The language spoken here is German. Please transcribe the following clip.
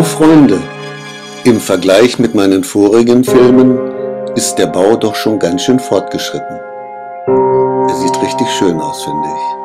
Hallo Freunde, im Vergleich mit meinen vorigen Filmen ist der Bau doch schon ganz schön fortgeschritten. Er sieht richtig schön aus, finde ich.